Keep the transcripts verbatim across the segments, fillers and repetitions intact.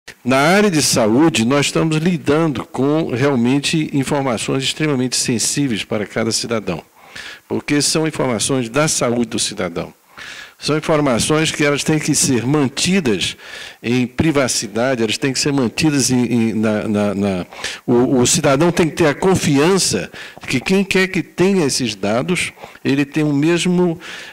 Na área de saúde, nós estamos lidando com, realmente, informações extremamente sensíveis para cada cidadão, porque são informações da saúde do cidadão. São informações que elas têm que ser mantidas em privacidade, elas têm que ser mantidas em, em, na... na, na o, o cidadão tem que ter a confiança que quem quer que tenha esses dados, ele tem o mesmo,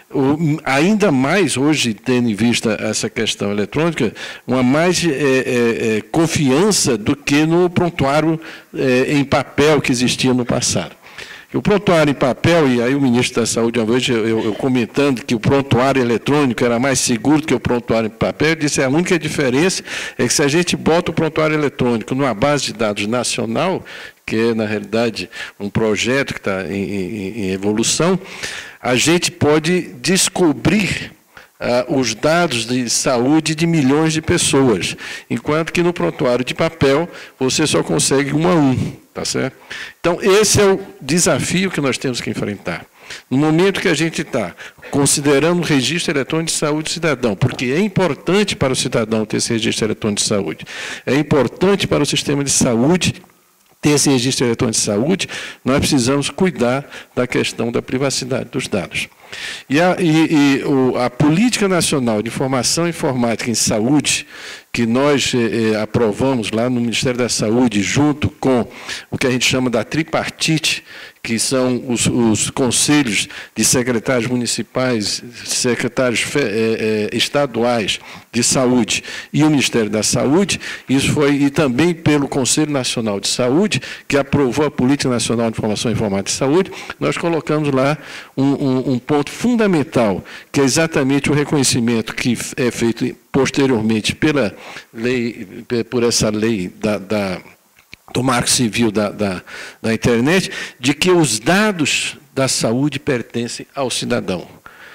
o, ainda mais hoje, tendo em vista essa questão eletrônica, uma mais é, é, é, confiança do que no prontuário é, em papel que existia no passado. O prontuário em papel, e aí o ministro da Saúde, uma vez, eu, eu comentando que o prontuário eletrônico era mais seguro que o prontuário em papel, ele disse que a única diferença é que se a gente bota o prontuário eletrônico numa base de dados nacional, que é, na realidade, um projeto que está em, em, em evolução, a gente pode descobrir ah, os dados de saúde de milhões de pessoas, enquanto que no prontuário de papel você só consegue um a um. Tá certo? Então, esse é o desafio que nós temos que enfrentar. No momento que a gente está considerando o registro eletrônico de saúde do cidadão, porque é importante para o cidadão ter esse registro eletrônico de saúde, é importante para o sistema de saúde ter esse registro eletrônico de saúde, nós precisamos cuidar da questão da privacidade dos dados. E a, e, e, o, a Política Nacional de Informação Informática em Saúde, que nós eh, aprovamos lá no Ministério da Saúde, junto com o que a gente chama da tripartite, que são os, os conselhos de secretários municipais, secretários eh, eh, estaduais de saúde e o Ministério da Saúde, isso foi, e também pelo Conselho Nacional de Saúde, que aprovou a Política Nacional de Informação Informática em Saúde, nós colocamos lá um, um, um ponto fundamental, que é exatamente o reconhecimento que é feito posteriormente pela lei, por essa lei da, da, do Marco Civil da, da, da internet, de que os dados da saúde pertencem ao cidadão.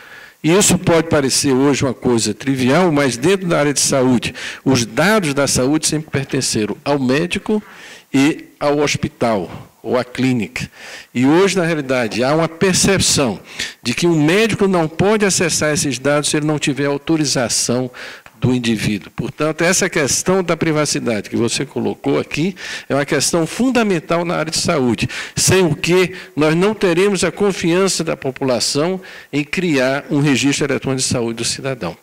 E isso pode parecer hoje uma coisa trivial, mas dentro da área de saúde, os dados da saúde sempre pertenceram ao médico e ao hospital, ou à clínica. E hoje, na realidade, há uma percepção de que um médico não pode acessar esses dados se ele não tiver autorização do indivíduo. Portanto, essa questão da privacidade que você colocou aqui é uma questão fundamental na área de saúde, sem o que nós não teremos a confiança da população em criar um registro eletrônico de saúde do cidadão.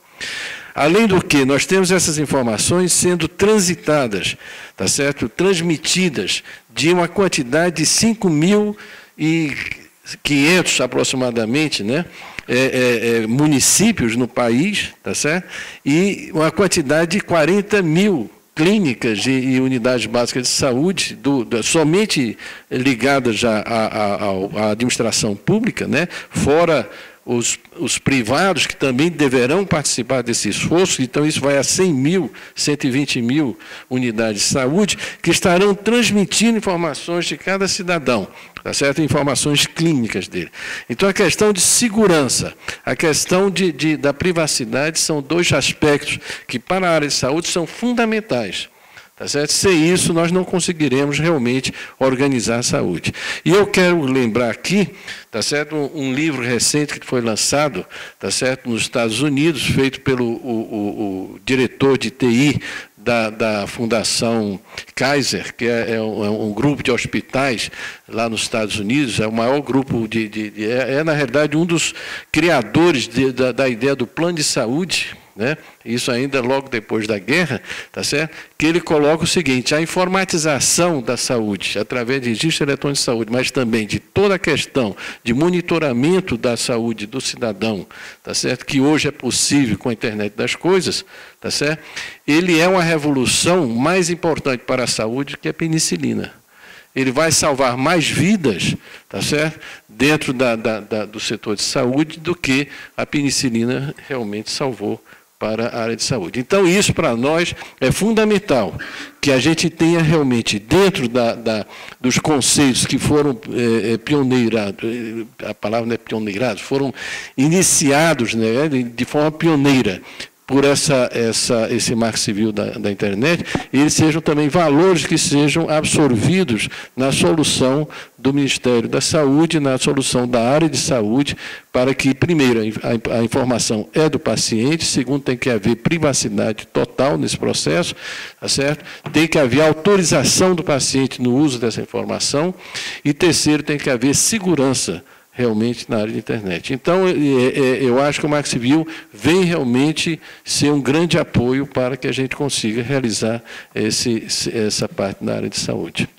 Além do que, nós temos essas informações sendo transitadas, tá certo? Transmitidas de uma quantidade de cinco mil e quinhentos aproximadamente, né? É, é, é, municípios no país, tá certo? E uma quantidade de quarenta mil clínicas e, e unidades básicas de saúde, do, do, somente ligadas já à, à, à administração pública, né? Fora Os, os privados, que também deverão participar desse esforço, então isso vai a cem mil, cento e vinte mil unidades de saúde, que estarão transmitindo informações de cada cidadão, tá certo? Informações clínicas dele. Então, a questão de segurança, a questão de, de, da privacidade, são dois aspectos que, para a área de saúde, são fundamentais. Tá certo? Sem isso, nós não conseguiremos realmente organizar a saúde. E eu quero lembrar aqui, tá certo, um, um livro recente que foi lançado, tá certo, nos Estados Unidos, feito pelo o, o, o diretor de T I da, da Fundação Kaiser, que é, é, um, é um grupo de hospitais lá nos Estados Unidos, é o maior grupo de... de, de é, é, na realidade, um dos criadores de, da, da ideia do plano de saúde, né? Isso ainda logo depois da guerra, tá certo? Que ele coloca o seguinte: a informatização da saúde, através de registro eletrônico de saúde, mas também de toda a questão de monitoramento da saúde do cidadão, tá certo? Que hoje é possível com a internet das coisas, tá certo? Ele é uma revolução mais importante para a saúde que a penicilina. Ele vai salvar mais vidas, tá certo? Dentro da, da, da, do setor de saúde do que a penicilina realmente salvou para a área de saúde. Então, isso para nós é fundamental, que a gente tenha realmente, dentro da, da, dos conceitos que foram é, pioneirados, a palavra não é pioneirados, foram iniciados, né, de, de forma pioneira por essa, essa, esse marco civil da, da internet, eles sejam também valores que sejam absorvidos na solução do Ministério da Saúde, na solução da área de saúde, para que, primeiro, a, a informação é do paciente, segundo, tem que haver privacidade total nesse processo, tá certo? Tem que haver autorização do paciente no uso dessa informação, e terceiro, tem que haver segurança realmente na área de internet. Então, eu acho que o Marco Civil vem realmente ser um grande apoio para que a gente consiga realizar esse, essa parte na área de saúde.